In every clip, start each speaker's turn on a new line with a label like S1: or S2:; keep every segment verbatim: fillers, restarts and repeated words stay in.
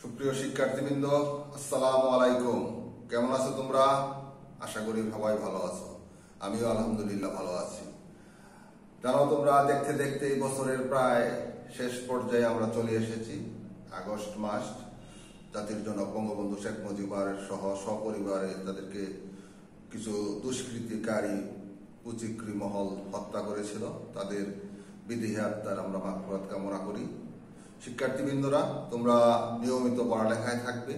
S1: সুপ্রিয় শিক্ষার্থীবৃন্দ, আসসালামু আলাইকুম। কেমন আছো তোমরা? আশা করি সবাই ভালো আছো। আমিও আলহামদুলিল্লাহ ভালো আছি। জানো, তোমরা দেখতে দেখতে এই বছরের প্রায় শেষ পর্যায়ে আমরা চলে এসেছি। আগস্ট মাস, জাতির জনক বঙ্গবন্ধু শেখ মুজিবুর সহ সপরিবারে তাদেরকে কিছু দুষ্কৃতিকারী কুচিক্রি মহল হত্যা করেছিল। তাদের বিদেহী আত্মার আমরা মাগফিরাত কামনা করি। শিক্ষার্থীবৃন্দরা, তোমরা নিয়মিত পড়ালেখায় থাকবে,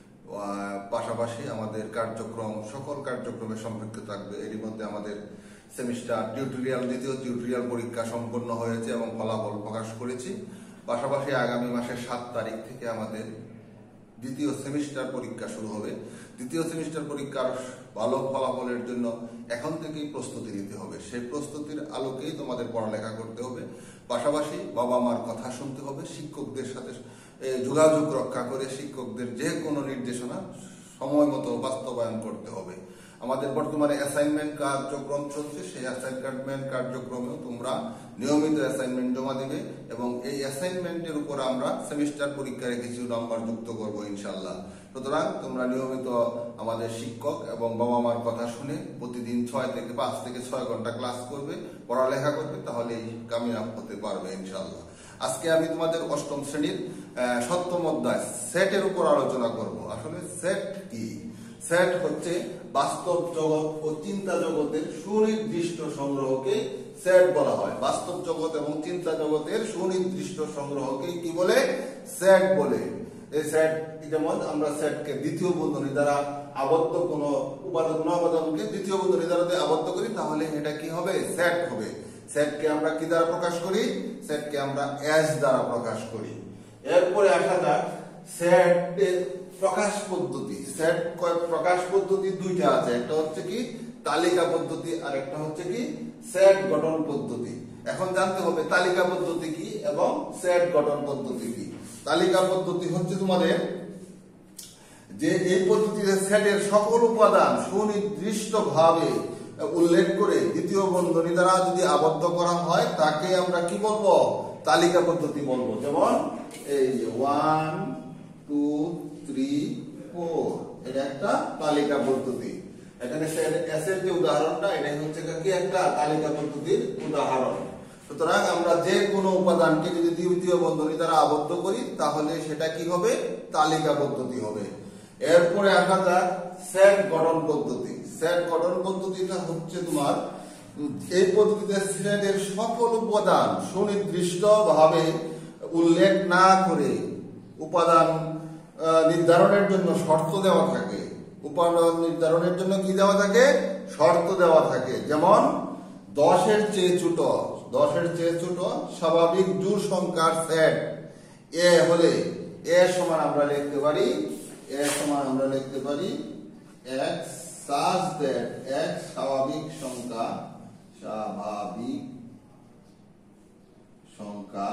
S1: পাশাপাশি আমাদের কার্যক্রম সকল কার্যক্রমে সম্পৃক্ত থাকবে। এরই মধ্যে আমাদের সেমিস্টার টিউটোরিয়াল দ্বিতীয় টিউটোরিয়াল পরীক্ষা সম্পন্ন হয়েছে এবং ফলাফল প্রকাশ করেছি। পাশাপাশি আগামী মাসের সাত তারিখ থেকে আমাদের দ্বিতীয় সেমিস্টার পরীক্ষা শুরু হবে। দ্বিতীয় সেমিস্টার পরীক্ষার ভালো ফলাফলের জন্য এখন থেকেই প্রস্তুতি নিতে হবে। সেই প্রস্তুতির আলোকেই তোমাদের পড়ালেখা করতে হবে। পাশাপাশি বাবা মার কথা শুনতে হবে, শিক্ষকদের সাথে যোগাযোগ রক্ষা করে শিক্ষকদের যে কোনো নির্দেশনা সময় মতো বাস্তবায়ন করতে হবে। আমাদের বর্তমানে অ্যাসাইনমেন্ট কার্যক্রম চলছে, সেই অ্যাসাইনমেন্ট কার্যক্রমেও তোমরা নিয়মিত অ্যাসাইনমেন্ট জমা দিবে এবং এই অ্যাসাইনমেন্টের উপর আমরা সেমিস্টার পরীক্ষায় কিছু নাম্বার যুক্ত করব ইনশাল্লাহ। সুতরাং তোমরা নিয়মিত আমাদের শিক্ষক এবং বাবা মার কথা শুনে প্রতিদিন ছয় থেকে পাঁচ থেকে ছয় ঘন্টা ক্লাস করবে, পড়ালেখা করবে, তাহলেই কামিয়াব হতে পারবে ইনশাল্লাহ। আজকে আমি তোমাদের অষ্টম শ্রেণীর সপ্তম অধ্যায় সেটের উপর আলোচনা করব। আসলে সেট কি? সেট হচ্ছে বাস্তব জগৎ ও চিন্তা জগতের সুনির্দিষ্ট সংগ্রহকে সেট বলা হয়। বাস্তব জগৎ এবং চিন্তা জগতের সুনির্দিষ্ট সংগ্রহকে কি বলে? সেট বলে। এই সেট যেমন আমরা সেটকে দ্বিতীয় বন্ধনী দ্বারা আবদ্ধ কোন উপাদান কোন উপাদানকে দ্বিতীয় বন্ধনী দ্বারা আবদ্ধ করি, তাহলে এটা কি হবে? সেট হবে। সেটকে আমরা কি দ্বারা প্রকাশ করি? সেটকে আমরা এস দ্বারা প্রকাশ করি। এরপরে আসা যাক সেটের প্রকাশ পদ্ধতি। সেট প্রকাশ পদ্ধতি দুইটা আছে, একটা হচ্ছে কি তালিকা পদ্ধতি আর একটা হচ্ছে কি সেট গঠন পদ্ধতি। এখন জানতে হবে তালিকা পদ্ধতি কি এবং সেট গঠন পদ্ধতি কি। তালিকা পদ্ধতি হচ্ছে তোমাদের যে এই পদ্ধতিতে সেটের সকল উপাদান সুনির্দিষ্ট ভাবে উল্লেখ করে দ্বিতীয় বন্ধনী দ্বারা যদি আবদ্ধ করা হয় তাকে আমরা কি বলবো? তালিকা পদ্ধতি বলবো। যেমন এই যে ওয়ান টু থ্রি ফোর, এটা একটা তালিকা পদ্ধতি। এখানে এস এর যে উদাহরণটা, এটাই হচ্ছে কি একটা তালিকা পদ্ধতির উদাহরণ। সুতরাং আমরা যে কোনো উপাদানকে যদি দ্বিতীয় বন্ধনী দ্বারা আবদ্ধ করি তাহলে সেটা কি হবে? তালিকা পদ্ধতি হবে। এরপরে আসা যাক সেট গঠন পদ্ধতি। সেট গঠন পদ্ধতিটা হচ্ছে তোমার এই পদ্ধতিতে সেটের সকল উপাদান সুনির্দিষ্ট ভাবে উল্লেখ না করে উপাদান নির্ধারণের জন্য শর্ত দেওয়া থাকে। উপাদান নির্ধারণের জন্য কি দেওয়া থাকে? শর্ত দেওয়া থাকে। যেমন দশের চেয়ে ছোট, দশের চেয়ে ছোট স্বাভাবিক জোড় সংখ্যার সেট এ হলে এ সমান আমরা লিখতে পারি এ সমান আমরা লিখতে পারি x such that x স্বাভাবিক সংখ্যা স্বাভাবিক সংখ্যা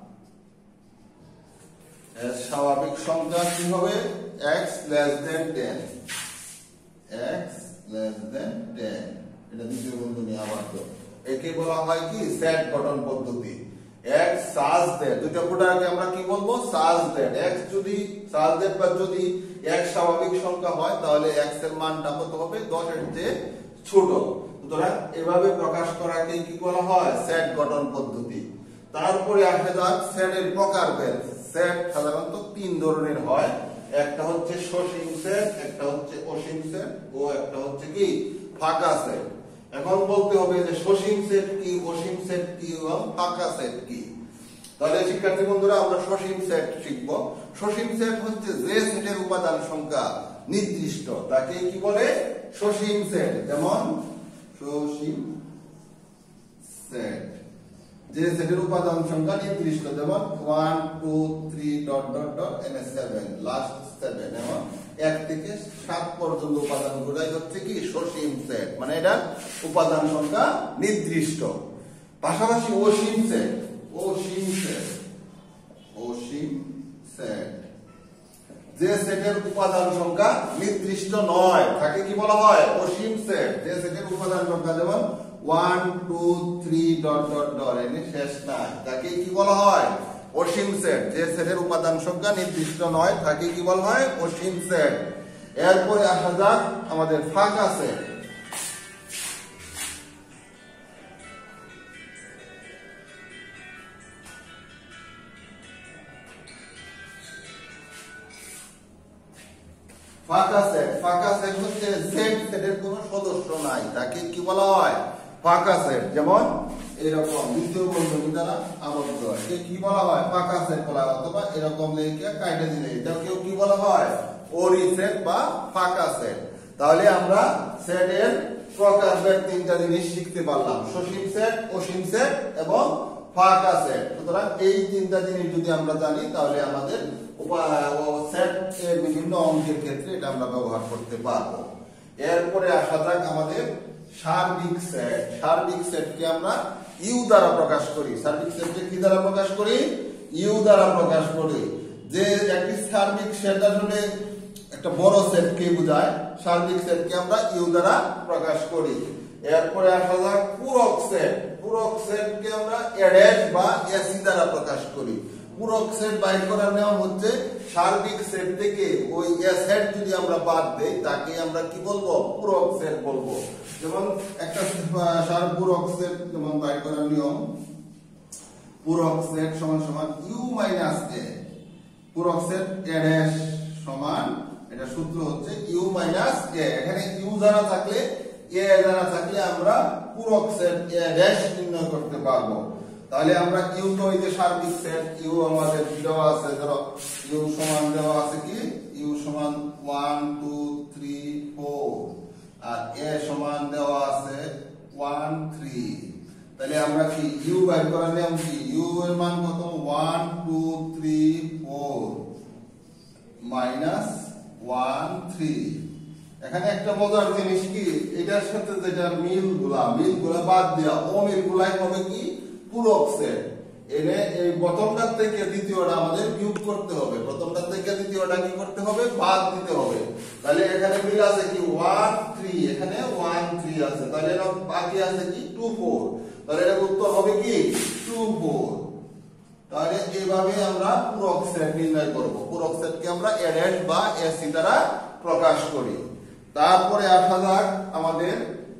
S1: স্বাভাবিক সংখ্যা কি হবে? x less than ten, x less than ten, এটা দ্বিতীয় বন্ধনী আবদ্ধ। একে বলা হয় কি সেট গঠন পদ্ধতি। x such that, দুটো কোটাকে আমরা কি বলবো? such that x যদি such that বা যদি x স্বাভাবিক সংখ্যা হয় তাহলে x এর মানটা কত হবে? দশ এর চেয়ে ছোট। সুতরাং এভাবে প্রকাশ করাকে কি বলা হয়? সেট গঠন পদ্ধতি। তারপরে আসে যাক সেটের প্রকারভেদ। সেট সাধারণত তিন ধরনের হয়, একটা হচ্ছে সসীম সেট, একটা হচ্ছে অসীম সেট ও একটা হচ্ছে কি ফাঁকা সেট। এখন বলতে হবে যে সসীম সেট কি, অসীম সেট কি এবং ফাঁকা সেট কি। তাহলে শিক্ষার্থী বন্ধুরা, আমরা সসীম সেট শিখব। সসীম সেট হচ্ছে যে সেটের উপাদান সংখ্যা নির্দিষ্ট, তাকে কি বলে? সসীম সেট। যেমন সসীম সেট, যে সেটের উপাদান সংখ্যা নির্দিষ্ট, যেমন one two three dot dot dot N seven, last seven, এবং এক থেকে সাত পর্যন্ত উপাদান গুলাই হচ্ছে কি সসীম সেট, মানে এটা উপাদান সংখ্যা নির্দিষ্ট। পাশাপাশি অসীম সেট, অসীম সেট, অসীম সেট, যে সেটের উপাদান সংখ্যা নির্দিষ্ট নয় তাকে কি বলা হয়? অসীম সেট। যে সেটের উপাদান সংখ্যা যেমন one two three dot dot dot এনে শেষ নাই, তাকে কি বলা হয়? অসীম সেট। যে সেটের উপাদান সংখ্যা নির্দিষ্ট নয় তাকে কি বলা হয়? অসীম সেট। এরপরে আসা যাক আমাদের ফাঁকা সেট। ফাঁকা সেট, ফাঁকা সেট হচ্ছে সেট সেটের কোনো সদস্য নাই তাকে কি বলা হয়? ফাঁকা সেট। যেমন এরকম দ্বিতীয় বন্ধনী দ্বারা আবদ্ধ, একে কি বলা হয়? ফাঁকা সেট বলা হয়। অথবা এরকম লিখে কাটে দিলে এটাকেও কি বলা হয়? ওরি সেট বা ফাঁকা সেট। তাহলে আমরা সেটের প্রকারভেদ তিনটা জিনিস শিখতে পারলাম, সসীম সেট, অসীম সেট এবং ফাঁকা সেট। সুতরাং এই তিনটা জিনিস যদি আমরা জানি তাহলে আমাদের সেট এর বিভিন্ন অঙ্কের ক্ষেত্রে এটা আমরা ব্যবহার করতে পারবো। এরপরে আসা যাক আমাদের সার্বিক সেট। সার্বিক সেটকে আমরা ইউ দ্বারা প্রকাশ করি। সার্বিক সেটকে কি দ্বারা প্রকাশ করি? ইউ দ্বারা প্রকাশ করি। যে একটি সার্বিক সেট আসলে একটা বড় সেটকে বোঝায়, সার্বিক সেটকে আমরা ইউ দ্বারা প্রকাশ করি। এরপরে আসা যাক পূরক সেট। পূরক সেটকে আমরা এ ড্যাশ বা এসি দ্বারা প্রকাশ করি। পূরক সেট বাইর করার নিয়ম হচ্ছে সার্বিক সেট থেকে ওই এ সেট যদি আমরা বাদ দেই তাকে আমরা কি বলবো? পূরক সেট বলবো। যেমন একটা সার্বপূরক সেট যেমন বাইর করার নিয়ম, পূরক সেট সমান সমান ইউ মাইনাস এ। পূরক সেট এ ড্যাশ সমান, এটা সূত্র হচ্ছে ইউ মাইনাস এ। এখানে ইউ দ্বারা থাকলে এ দ্বারা থাকলে আমরা পূরক সেট এ ড্যাশ নির্ণয় করতে পারবো। তাহলে আমরা ইউ তো এই যে সার্বিক সেট, ইউ আমাদের দেওয়া আছে, ধরো ইউ সমান দেওয়া আছে কি? ইউ সমান ওয়ান টু থ্রি ফোর আর এ সমান দেওয়া আছে ওয়ান থ্রি। তাহলে আমরা কি ইউ বাইর করার নিয়ম কি? ইউ এর মান কত? One two three four minus one three. এখানে একটা মজার জিনিস কি, এটার সাথে যেটা মিল গুলা মিল গুলা বাদ দেওয়া, অমিল গুলাই হবে কি? পূরক সেট। এনে এই প্রথমটার থেকে দ্বিতীয়টা আমাদের বিয়োগ করতে হবে, প্রথমটার থেকে দ্বিতীয়টা কি করতে হবে? বাদ দিতে হবে। তাহলে এখানে মিল আছে কি? ওয়ান থ্রি, এখানে ওয়ান থ্রি আছে, তাহলে বাকি আছে কি? Two four. তাহলে এর উত্তর হবে কি? Two four. তাহলে এইভাবে আমরা পূরক সেট নির্ণয় করব। পূরক সেটকে আমরা এ ড্যাশ বা এসি দ্বারা প্রকাশ করি। তারপরে আসা যাক আমাদের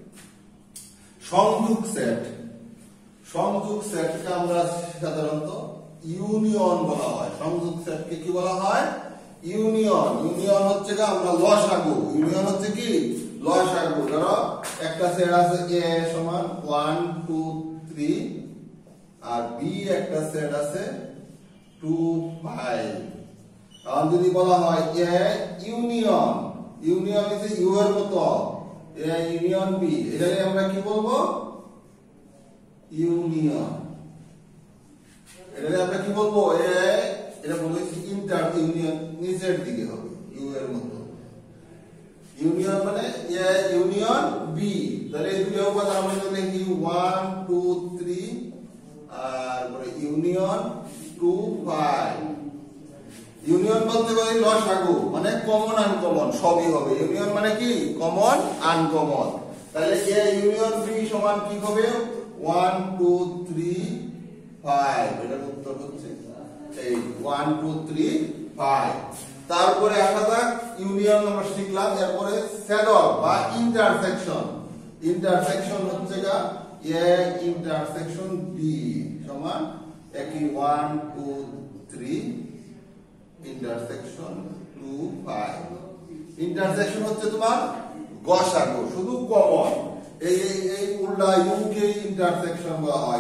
S1: সংযোগ সেট। সংযোগ সেটকে আমরা সাধারণত ইউনিয়ন বলা হয়। সংযোগ সেটকে কি বলা হয়? ইউনিয়ন। ইউনিয়ন হচ্ছে কি? আমরা লসাগু। ইউনিয়ন হচ্ছে কি? লসাগু। ধরো একটা সেট আছে এ সমান ওয়ান টু থ্রি আর বি একটা সেট আছে টু ফাইভ। এখন যদি বলা হয় এ ইউনিয়ন, ইউনিয়ন হচ্ছে ইউ এর মতো, এ ইউনিয়ন বি, এটাকে আমরা কি বলবো? ইউনিয়ন। এটাকে আমরা কি বলবো? এ এটা বলেছি ইন্টার ইউনিয়ন, নিচের দিকে হবে ইউ এর মতো। ইউনিয়ন মানে এ ইউনিয়ন বি। তাহলে এই দুটো উপাদান আমরা যদি লিখি ওয়ান টু থ্রি আর পরে ইউনিয়ন টু ফাইভ। ইউনিয়ন বলতে পারি লসাগু, মানে কমন আনকমন সবই হবে। ইউনিয়ন মানে কি? Common uncommon. তাহলে এ ইউনিয়ন বি সমান কি হবে? One two three five. এটার উত্তর হচ্ছে এই ওয়ান টু থ্রি ফাইভ। তারপরে আসা যাক ইউনিয়ন আমরা শিখলাম। এরপরে স্যাডল বা ইন্টারসেকশন। ইন্টারসেকশন হচ্ছে গা এ ইন্টারসেকশন বি সমান একই one two three intersection two five. Intersection হচ্ছে তোমার গসাগু, শুধু কমন। এই এই উল্টা ইউকে ইন্টারসেকশন বলা হয়।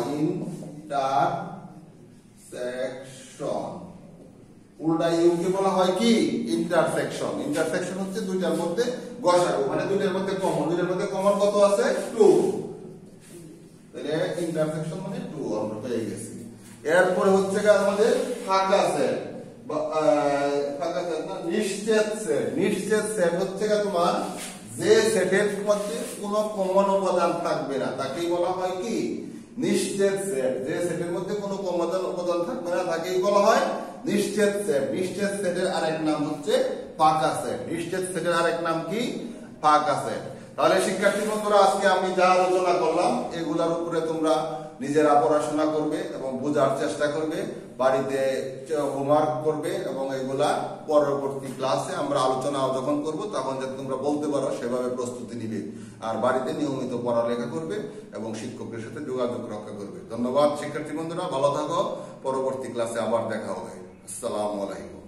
S1: ইন্টারসেকশন উল্টা ইউকে বলা হয় কি? ইন্টারসেকশন। ইন্টারসেকশন হচ্ছে দুইটার মধ্যে গসাগু, মানে দুইটার মধ্যে কমন। দুইটার মধ্যে কমন কত আছে? টু। তাহলে ইন্টারসেকশন মানে টু আমরা পেয়ে গেছি। এরপরে হচ্ছে আমাদের ফাঁকা সেট বা ফাঁকা সেট না নিশ্চিত সেট। নিশ্চিত সেট হচ্ছে তোমার যে সেটের মধ্যে কোনো কমন উপাদান থাকবে না তাকেই বলা হয় কি? নিশ্চিত সেট। যে সেটের মধ্যে কোনো কমন উপাদান থাকবে না তাকেই বলা হয় নিশ্চিত সেট। নিশ্চিত সেটের আরেক নাম হচ্ছে ফাঁকা সেট। নিশ্চিত সেটের আরেক নাম কি? ফাঁকা সেট। তাহলে শিক্ষার্থী বন্ধুরা, আজকে আমি যা আলোচনা করলাম এগুলোর উপরে তোমরা নিজেরা পড়াশোনা করবে এবং বোঝার চেষ্টা করবে। বাড়িতে হোমওয়ার্ক করবে এবং এগুলা পরবর্তী ক্লাসে আমরা আলোচনা যখন করব তখন যাতে তোমরা বলতে পারো সেভাবে প্রস্তুতি নিবে। আর বাড়িতে নিয়মিত পড়ালেখা করবে এবং শিক্ষকের সাথে যোগাযোগ রক্ষা করবে। ধন্যবাদ শিক্ষার্থী বন্ধুরা, ভালো থাকো। পরবর্তী ক্লাসে আবার দেখা হবে। আসসালামু আলাইকুম।